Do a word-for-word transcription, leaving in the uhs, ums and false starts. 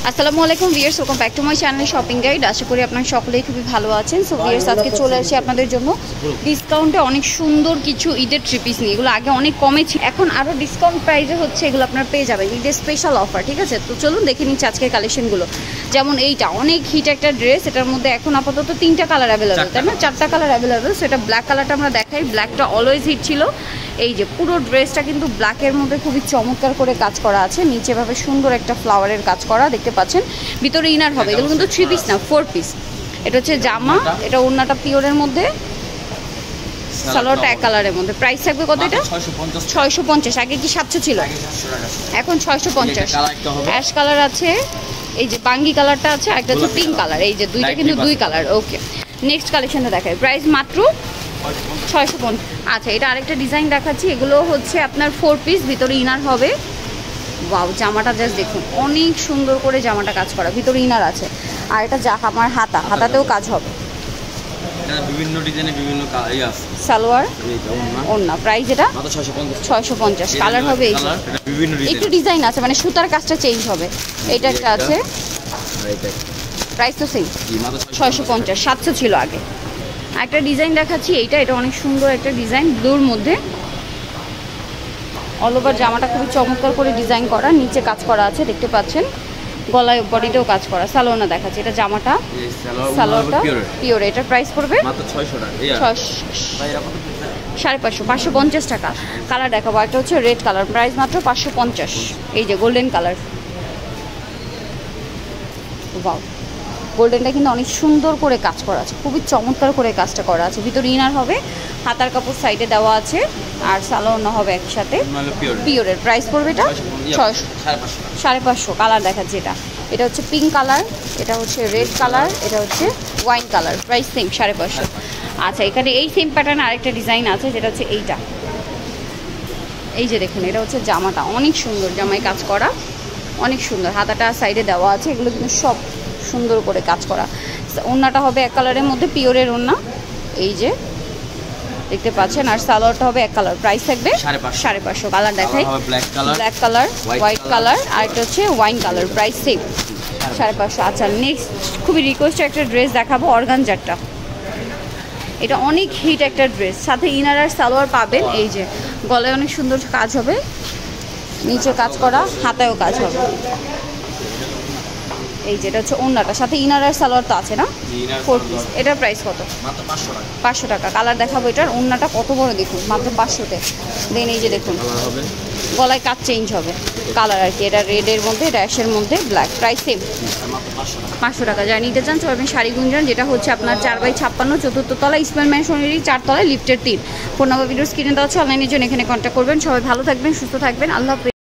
আসসালামু আলাইকুম viewers, welcome back to my channel shopping guide. আশা করি আপনারা সকলেই খুবই ভালো আছেন। সো ভিউয়ার্স, আজকে চলে আসি আপনাদের জন্য ডিসকাউন্টে অনেক সুন্দর কিছু ঈদের থ্রি পিস নিয়ে। এগুলো আগে অনেক কমে ছিল, এখন আরও ডিসকাউন্ট প্রাইসে হচ্ছে, এগুলো আপনারা পেয়ে যাবেন ঈদের স্পেশাল অফার। ঠিক আছে, তো চলুন দেখে নিচ্ছি আজকের কালেকশনগুলো। যেমন এইটা অনেক হিট একটা ড্রেস, এটার মধ্যে এখন আপাতত তিনটা কালার অ্যাভেলেবেল, তাই না? চারটা কালার অ্যাভেলেবেল। সো এটা ব্ল্যাক কালারটা আমরা দেখাই, ব্ল্যাকটা অলওয়েজ হিট ছিল। এই যে পুরো ড্রেসটা কিন্তু ব্ল্যাকের মধ্যে খুবই চমৎকার করে কাজ করা আছে, নিচে ভাবে সুন্দর একটা ফ্লাওয়ারের কাজ করা দেখতে পাচ্ছেন, ভিতরে ইনার হবে। এগুলো কিন্তু থ্রি পিস না, ফোর পিস। এটা হচ্ছে জামা, এটা ওড়নাটা পিওরের মধ্যে, সালোয়ারটা এক কালারের মধ্যে। প্রাইস থাকবে কত? এটা ছয়শো পঞ্চাশ। আগে কি সাতশো ছিল, এখন ছয়শো পঞ্চাশ। অ্যাশ কালার আছে, এই যে বাঙ্গি কালারটা আছে, একটা হচ্ছে পিঙ্ক কালার। এই যে দুইটা কিন্তু দুই কালার। ওকে, নেক্সট কালেকশনটা দেখায়, প্রাইস মাত্র ছয়শো পঞ্চাশ। আচ্ছা, এটা আরেকটা ডিজাইন দেখাচ্ছি, এগুলো হচ্ছে আপনার ফোর পিস, ভিতরে ইনার হবে। ওয়াও, জামাটা জাস্ট দেখুন, অনেক সুন্দর করে জামাটা কাজ করা, ভিতরে ইনার আছে। আর এটা যা আমার হাতা, হাতাতেও কাজ হবে, বিভিন্ন ডিজাইনে বিভিন্ন কালার আছে। সালোয়ার ওড়না। প্রাইস এটা ছয়শো পঞ্চাশ। কালার হবে এই একটু ডিজাইন আছে, মানে সুতার কাজটা চেঞ্জ হবে। এটা একটা আছে, প্রাইস তো সেম ছয়শো পঞ্চাশ, সাতশো ছিল আগে। একটা ডিজাইন দেখাচ্ছি, এইটা এটা অনেক সুন্দর একটা ডিজাইন, ব্লুর মধ্যে। অল ওভার জামাটা খুবই চমৎকার করে ডিজাইন করা, নিচে কাজ করা আছে দেখতে পাচ্ছেন, গলায় বডিতেও কাজ করা। সালোয়ারটা দেখাচ্ছি, এটা জামাটা, সালোয়ারটা পিওর। এটার প্রাইস পড়বে সাড়ে পাঁচশো, পাঁচশো পঞ্চাশ টাকা। কালার দেখাবো, একটা হচ্ছে রেড কালার, প্রাইস মাত্র পাঁচশো পঞ্চাশ। এই যে গোল্ডেন কালার, ওয়াও, গোল্ডেনটা কিন্তু অনেক সুন্দর করে কাজ করা আছে, খুবই চমৎকার করে কাজটা করা আছে। ভিতরে ইনার হবে, হাতার কাপড় সাইডে দেওয়া আছে, আর সালোয়ার হবে একসাথে পিওরের। প্রাইস পড়বে এটা ছয়শো, সাড়ে পাঁচশো। কালার দেখাচ্ছি, এটা এটা হচ্ছে পিঙ্ক কালার, এটা হচ্ছে রেড কালার, এটা হচ্ছে ওয়াইন কালার। প্রাইস সেম, সাড়ে পাঁচশো। আচ্ছা, এখানে এই সেম প্যাটার্ন আরেকটা ডিজাইন আছে, যেটা হচ্ছে এইটা। এই যে দেখুন, এটা হচ্ছে জামাটা, অনেক সুন্দর জামায় কাজ করা, অনেক সুন্দর। হাতাটা সাইডে দেওয়া আছে, এগুলো কিন্তু সব সুন্দর করে কাজ করা। ওড়নাটা হবে এক কালারের মধ্যে, পিওরের ওড়না, এই যে দেখতে পাচ্ছেন। আর সালোয়ারটা হবে এক কালার, প্রাইস থাকবে সাড়ে পাঁচশো। কালার দেখাই, ব্ল্যাক কালার, হোয়াইট কালার, আর একটা হচ্ছে ওয়াইন কালার। প্রাইস সেম, সাড়ে পাঁচশো। আচ্ছা, নেক্সট খুবই রিকোয়েস্টেড একটা ড্রেস দেখাবো, অর্গানজারটা। এটা অনেক হিট একটা ড্রেস, সাথে ইনার আর সালোয়ার পাবেন। এই যে গলায় অনেক সুন্দর কাজ হবে, নিচে কাজ করা, হাতায়ও কাজ হবে। এই যেটা হচ্ছে ওড়নাটা, সাথে ইনার আর সালোয়ার তো আছে না, ফোর পিস। এটার প্রাইস কত? পাঁচশো টাকা। কালার দেখাবো, এটার ওড়নাটা কত বড় দেখুন, মাত্র পাঁচশোতে। দেন এই যে দেখুন, গলায় কাজ চেঞ্জ হবে, কালার আর কি। এটা রেডের মধ্যে, এটা অ্যাশের মধ্যে, ব্ল্যাক। প্রাইস সেম, পাঁচশো টাকা। যা নিতে চান চলবেন শাড়ি গুঞ্জন, যেটা হচ্ছে আপনার চার বাই ছাপ্পান্ন, চতুর্থ তলা, ইসমাইল ম্যানশনেরই চারতলায়, লিফটের তিন। ফোন নাম্বার ভিডিওর স্ক্রিনে দেওয়া আছে, অনলাইনের জন্য এখানে কন্ট্যাক্ট করবেন। সবাই ভালো থাকবেন, সুস্থ থাকবেন, আল্লাহ হাফেজ।